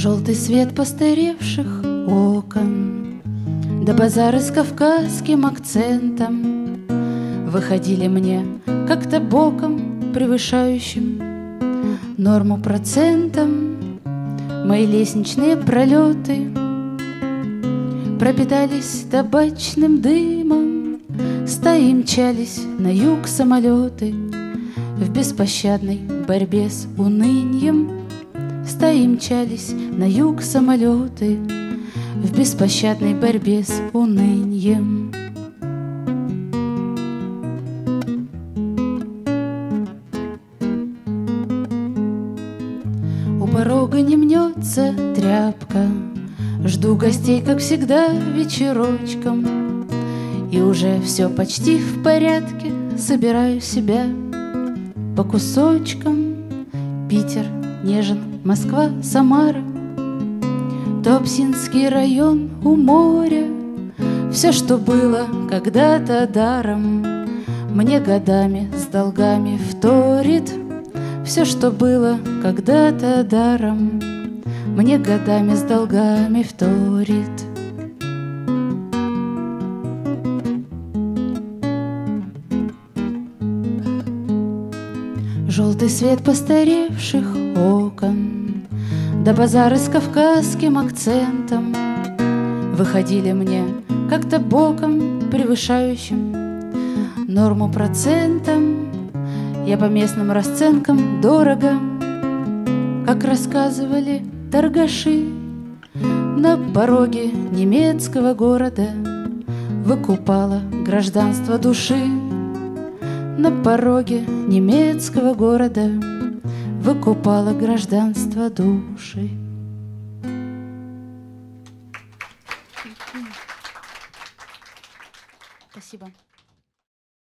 Желтый свет постаревших окон, да базары с кавказским акцентом выходили мне как-то боком, превышающим норму процентом. Мои лестничные пролеты пропитались табачным дымом, стаи мчались на юг самолеты в беспощадной борьбе с унынием. Стаи мчались на юг самолеты в беспощадной борьбе с унынием. У порога не мнется тряпка, жду гостей, как всегда, вечерочком. И уже все почти в порядке, собираю себя по кусочкам. Питер, Нежин, Москва, Самара, Туапсинский район у моря. Все, что было когда-то даром, мне годами с долгами вторит. Все, что было когда-то даром, мне годами с долгами вторит. Желтый свет постаревших окон, да базары с кавказским акцентом выходили мне как-то боком, превышающим норму процентом. Я по местным расценкам дорого, как рассказывали торгаши, на пороге немецкого города выкупала гражданство души. На пороге немецкого города выкупала гражданство души. Спасибо.